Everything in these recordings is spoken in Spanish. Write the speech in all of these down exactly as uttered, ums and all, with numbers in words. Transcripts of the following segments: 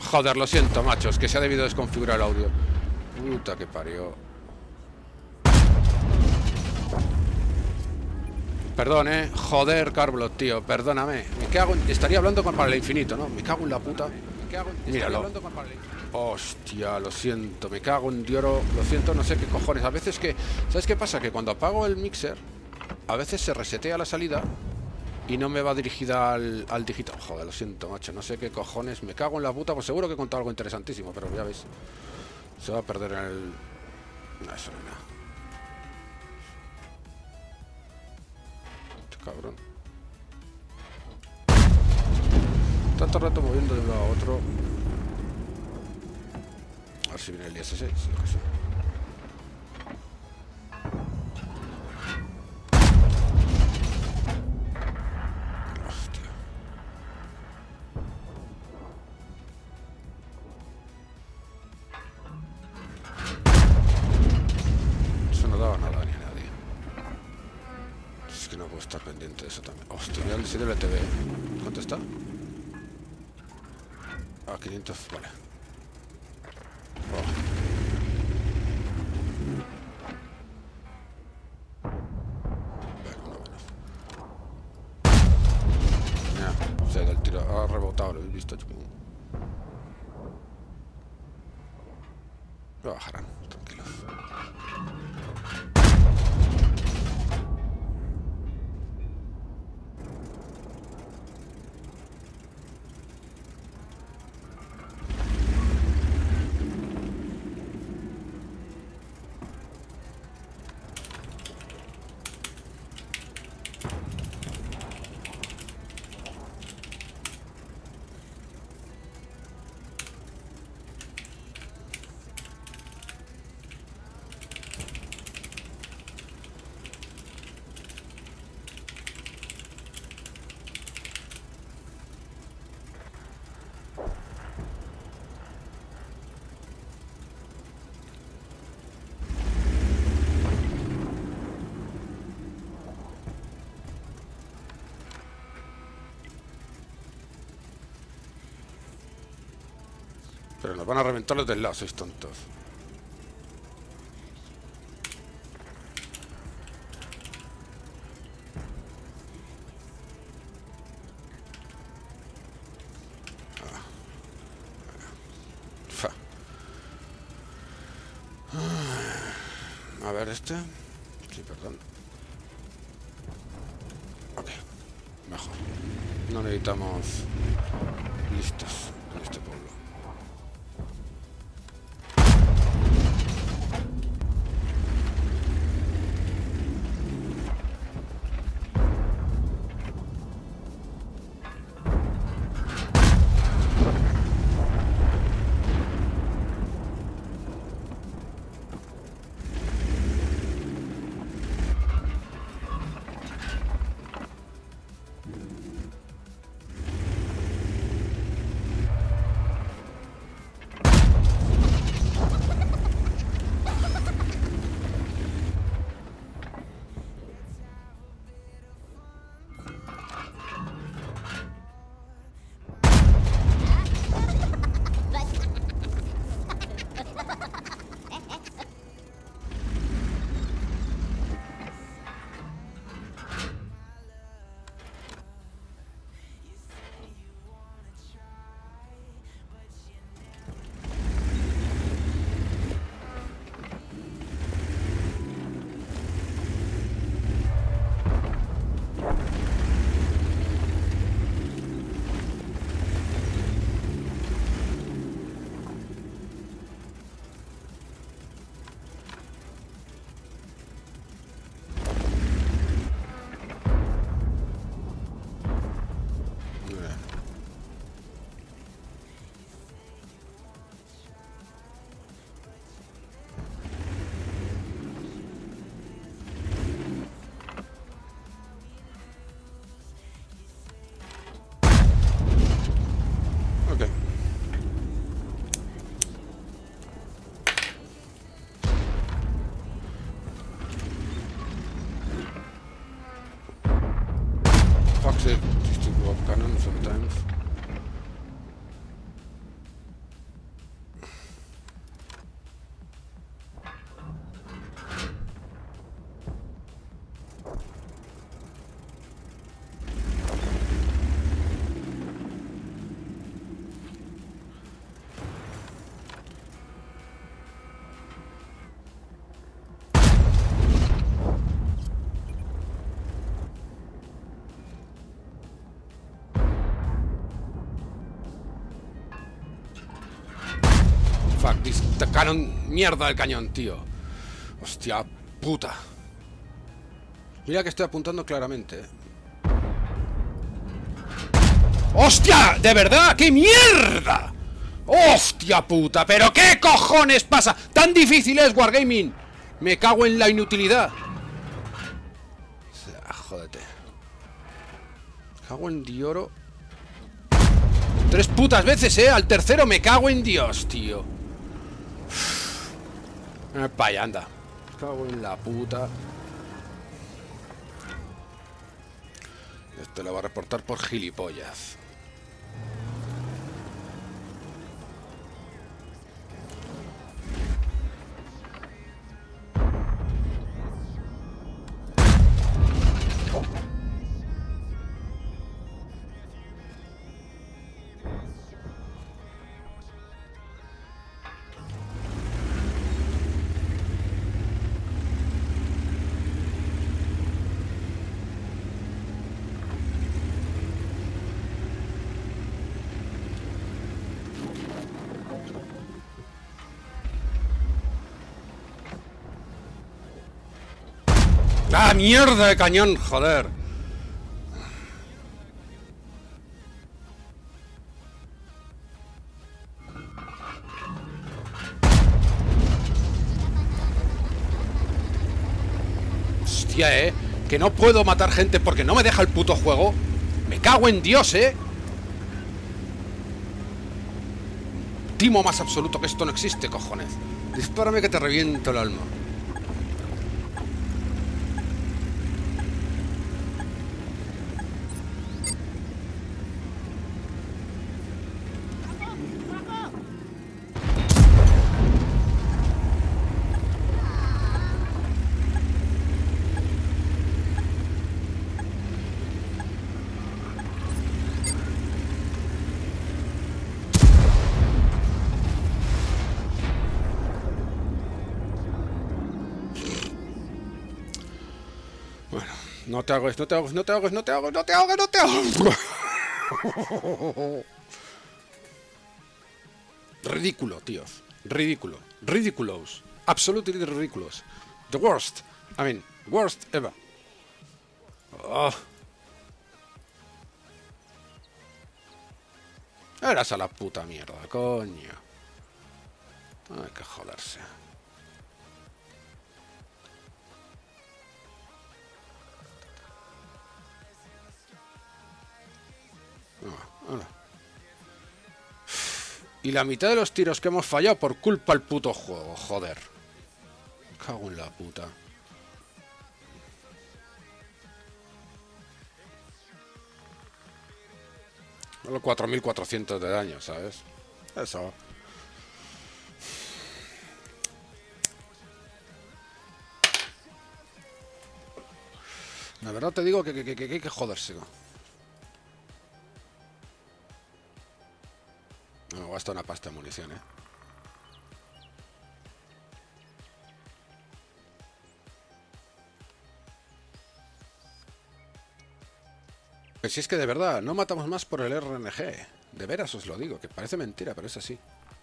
Joder, lo siento, machos, que se ha debido desconfigurar el audio. Puta que parió. Perdón, eh. Joder, Carblot, tío, perdóname. Me cago en... Estaría hablando con para el infinito, ¿no? Me cago en la puta. Me cago en... Míralo. Hostia, lo siento, me cago en Dioro. Lo siento, no sé qué cojones. A veces que... ¿Sabes qué pasa? Que cuando apago el mixer, a veces se resetea la salida y no me va dirigida al, al digital. Joder, lo siento, macho, no sé qué cojones. Me cago en la puta, pues seguro que he contado algo interesantísimo, pero ya ves. Se va a perder en el... No, eso no es nada. Este cabrón. Tanto rato moviendo de un lado a otro. A ver si viene el I S seis, sí, lo que sí. Hostia. Eso no daba nada ni a nadie. Es que no puedo estar pendiente de eso también. Hostia, mira el sitio del T V. ¿Cuánto está? Ah, quinientos, vale. Oh. Se del tiro, ha rebotado, lo he visto. Lo bajarán, tranquilos. Pero nos van a reventar los del lado, sois tontos. A ver este. Sí, perdón. Ok, mejor. No necesitamos listos en este pueblo. Fuck this canon. Mierda el cañón, tío. Hostia puta. Mira que estoy apuntando claramente. ¡Hostia! ¿De verdad? ¡Qué mierda! ¡Hostia puta! ¿Pero qué cojones pasa? ¡Tan difícil es Wargaming! Me cago en la inutilidad. O sea, jódete. Me cago en Dioro. Tres putas veces, eh. Al tercero me cago en Dios, tío. Eh, pa' allá, anda. Me cago en la puta. Esto lo va a reportar por gilipollas. ¡Ah, mierda de cañón! ¡Joder! Hostia, eh. Que no puedo matar gente porque no me deja el puto juego. Me cago en Dios, eh. Timo más absoluto que esto no existe, cojones. Dispárame que te reviento el alma. No te hagas, no te hagas, no te hagas, no te hagas, no te hagas, no te hagas. Ridículo, tíos. Ridículo. Ridiculous. Absolutely ridiculous. The worst. I mean, worst ever. Oh. Eras a la puta mierda, coño. Hay que joderse. Y la mitad de los tiros que hemos fallado por culpa del puto juego, joder. Cago en la puta. Solo cuatro mil cuatrocientos de daño, ¿sabes? Eso. La verdad te digo que, que, que, que hay que joderse. No, gasta una pasta de munición, eh. Pues si es que de verdad, no matamos más por el R N G. De veras os lo digo, que parece mentira, pero es así.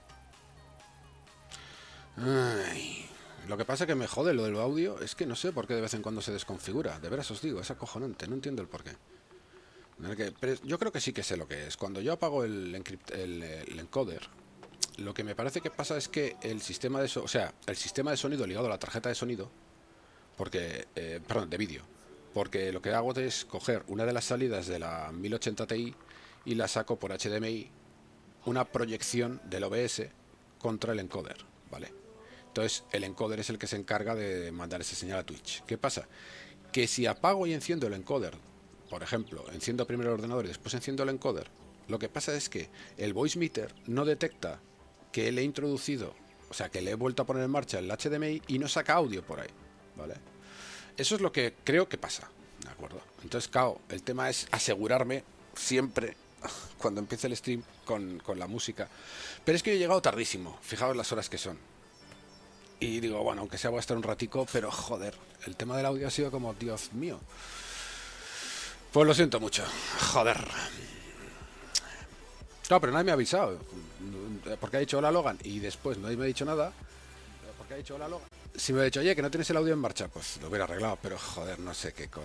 Ay, lo que pasa que me jode lo del audio, es que no sé por qué de vez en cuando se desconfigura. De veras os digo, es acojonante, no entiendo el porqué. Pero yo creo que sí que sé lo que es. Cuando yo apago el, encript, el, el encoder, lo que me parece que pasa es que el sistema de so, o sea, el sistema de sonido ligado a la tarjeta de sonido, porque, eh, perdón, de vídeo, porque lo que hago es coger una de las salidas de la mil ochenta Ti y la saco por H D M I, una proyección del O B S contra el encoder, ¿vale? Entonces el encoder es el que se encarga de mandar esa señal a Twitch. ¿Qué pasa? Que si apago y enciendo el encoder, por ejemplo, enciendo primero el ordenador y después enciendo el encoder, lo que pasa es que el voice meter no detecta que le he introducido, o sea, que le he vuelto a poner en marcha el H D M I y no saca audio por ahí, ¿vale? Eso es lo que creo que pasa, ¿de acuerdo? Entonces, claro, el tema es asegurarme siempre, cuando empiece el stream, con, con la música. Pero es que yo he llegado tardísimo, fijaos las horas que son. Y digo, bueno, aunque sea voy a estar un ratico, pero joder, el tema del audio ha sido como, Dios mío. Pues lo siento mucho, joder. No, pero nadie me ha avisado. porque ha dicho hola Logan y después no me ha dicho nada, porque ha dicho hola Logan. Si me ha dicho, oye, que no tienes el audio en marcha, pues lo hubiera arreglado, pero joder, no sé qué coño.